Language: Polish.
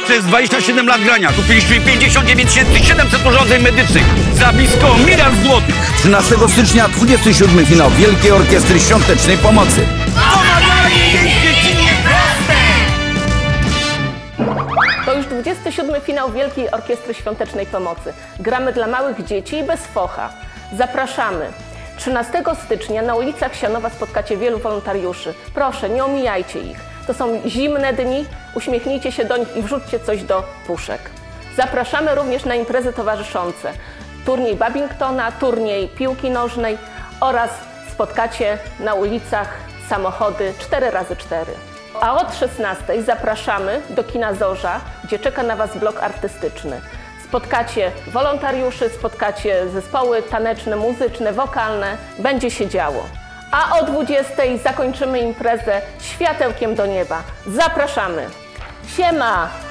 to jest 27 lat grania. Kupiliśmy 59 700 urządzeń medycznych za blisko 1 000 000 złotych. 13 stycznia 27 finał Wielkiej Orkiestry Świątecznej Pomocy. To już 27 finał Wielkiej Orkiestry Świątecznej Pomocy. Gramy dla małych dzieci i bez focha. Zapraszamy. 13 stycznia na ulicach Sianowa spotkacie wielu wolontariuszy. Proszę, nie omijajcie ich. To są zimne dni, uśmiechnijcie się do nich i wrzućcie coś do puszek. Zapraszamy również na imprezy towarzyszące. Turniej badmintona, turniej piłki nożnej oraz spotkacie na ulicach samochody 4x4. A od 16 zapraszamy do kina Zorza, gdzie czeka na Was blok artystyczny. Spotkacie wolontariuszy, spotkacie zespoły taneczne, muzyczne, wokalne. Będzie się działo. A o 20 zakończymy imprezę światełkiem do nieba. Zapraszamy. Siema!